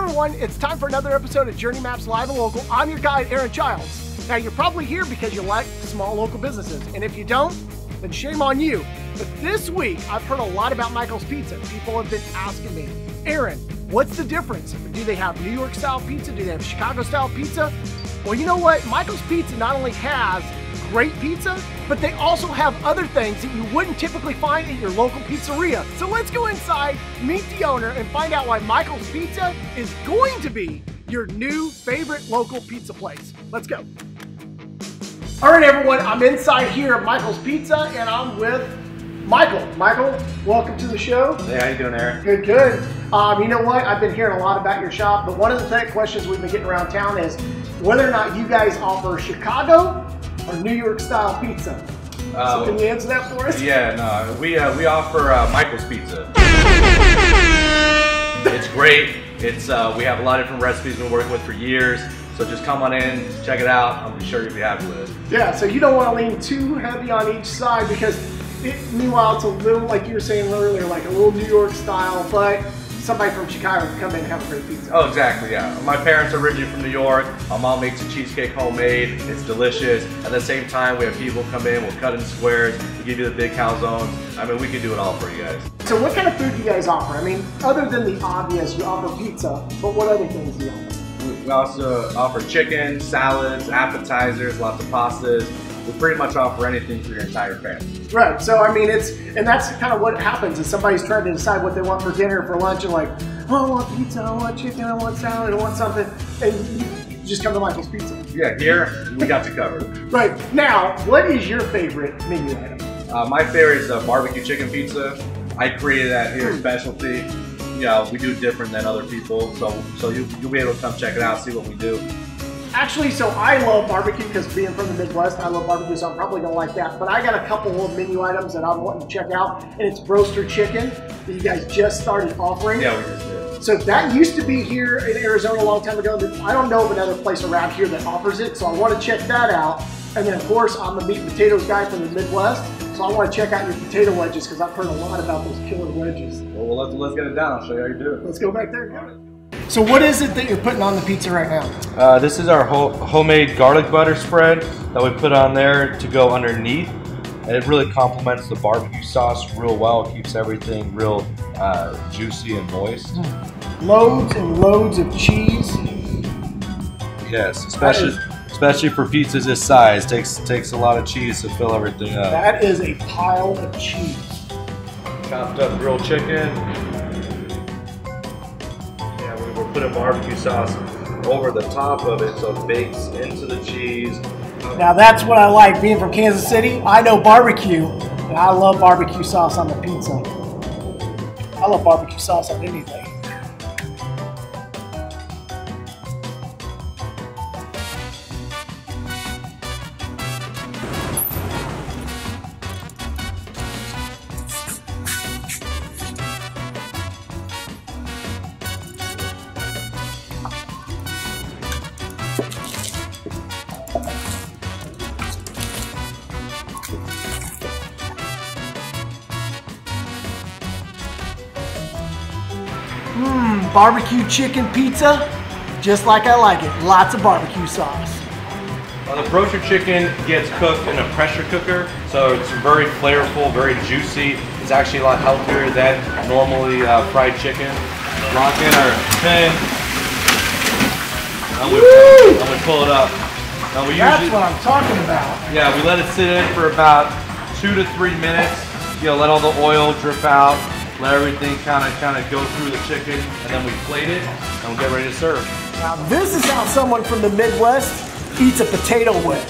everyone, it's time for another episode of Journey Maps Live and Local. I'm your guide, Aaron Childs. Now, you're probably here because you like small local businesses, and if you don't, then shame on you. But this week, I've heard a lot about Michael's Pizza. People have been asking me, Aaron, what's the difference? Do they have New York style pizza? Do they have Chicago style pizza? Well, you know what? Michael's Pizza not only has great pizza, but they also have other things that you wouldn't typically find at your local pizzeria. So let's go inside, meet the owner, and find out why Michael's Pizza is going to be your new favorite local pizza place. Let's go. All right, everyone, I'm inside here at Michael's Pizza, and I'm with Michael. Michael, welcome to the show. Hey, how you doing, Aaron? Good, good. You know what? I've been hearing a lot about your shop, but one of the questions we've been getting around town is whether or not you guys offer Chicago or New York style pizza. So can you answer that for us? Yeah, no, we offer Michael's Pizza. It's great. It's we have a lot of different recipes we've been working with for years. So just come on in, check it out. I'm sure you'll be happy with it. Yeah, so you don't want to lean too heavy on each side because meanwhile it's a little, like you were saying earlier, like a little New York style, but somebody from Chicago can come in and have a great pizza. Oh, exactly, yeah. My parents are originally from New York. My mom makes a cheesecake homemade. It's delicious. At the same time, we have people come in, we'll cut in squares, we give you the big calzones. I mean, we can do it all for you guys. So what kind of food do you guys offer? I mean, other than the obvious, you offer pizza, but what other things do you offer? We also offer chicken, salads, appetizers, lots of pastas. We pretty much offer anything for your entire family. Right, so I mean, and that's kind of what happens is somebody's trying to decide what they want for dinner, for lunch, and like, oh, I want pizza, I want chicken, I want salad, I want something, and you just come to Michael's Pizza. Yeah, here, we got you covered. Right, now, what is your favorite menu item? My favorite is barbecue chicken pizza. I created that here, specialty. You know, we do different than other people, so you'll be able to come check it out, see what we do. Actually, so I love barbecue because being from the Midwest, I love barbecue, so I'm probably gonna like that. But I got a couple of menu items that I'm wanting to check out, and it's Broaster chicken that you guys just started offering. Yeah, we just did. So that used to be here in Arizona a long time ago. I don't know of another place around here that offers it, so I want to check that out. And then, of course, I'm a meat and potatoes guy from the Midwest, so I want to check out your potato wedges because I've heard a lot about those killer wedges. Well, let's get it down. I'll show you how you do it. Let's go back there and get it. So what is it that you're putting on the pizza right now? This is our homemade garlic butter spread that we put on there to go underneath. And it really complements the barbecue sauce real well. It keeps everything real juicy and moist. Loads and loads of cheese. Yes, especially for pizzas this size. Takes a lot of cheese to fill everything up. That is a pile of cheese. Chopped up grilled chicken. We're putting barbecue sauce over the top of it so it bakes into the cheese. Now that's what I like. Being from Kansas City, I know barbecue, and I love barbecue sauce on the pizza. I love barbecue sauce on anything. Barbecue chicken pizza, just like I like it. Lots of barbecue sauce. The Broaster chicken gets cooked in a pressure cooker, so it's very flavorful, very juicy. It's actually a lot healthier than normally fried chicken. Lock in our pin, and we pull it up. Now That's what I'm talking about. Yeah, we let it sit in for about 2 to 3 minutes. You know, let all the oil drip out. Let everything kind of go through the chicken, and then we plate it, and we'll get ready to serve. Now this is how someone from the Midwest eats a potato wedge.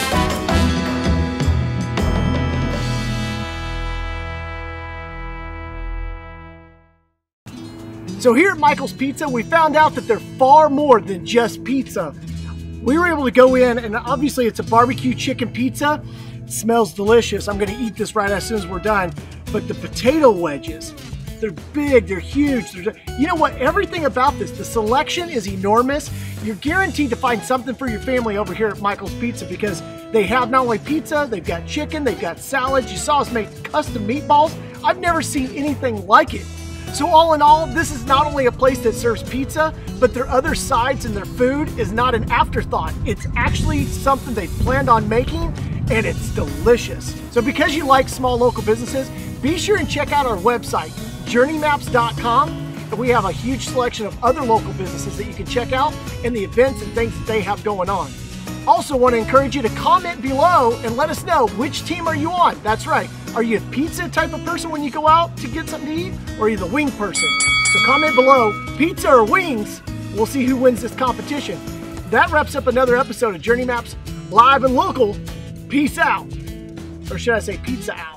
So here at Michael's Pizza, we found out that they're far more than just pizza. We were able to go in, and obviously it's a barbecue chicken pizza. It smells delicious. I'm gonna eat this right as soon as we're done. But the potato wedges, they're big, they're huge. You know what, everything about this, the selection is enormous. You're guaranteed to find something for your family over here at Michael's Pizza because they have not only pizza, they've got chicken, they've got salads. You saw us make custom meatballs. I've never seen anything like it. So all in all, this is not only a place that serves pizza, but their other sides and their food is not an afterthought. It's actually something they planned on making, and it's delicious. So because you like small local businesses, be sure and check out our website, journeymaps.com. And we have a huge selection of other local businesses that you can check out and the events and things that they have going on. Also want to encourage you to comment below and let us know which team are you on. That's right. Are you a pizza type of person when you go out to get something to eat, or are you the wing person? So comment below, pizza or wings. We'll see who wins this competition. That wraps up another episode of Journey Maps Live and Local. Peace out. Or should I say pizza out?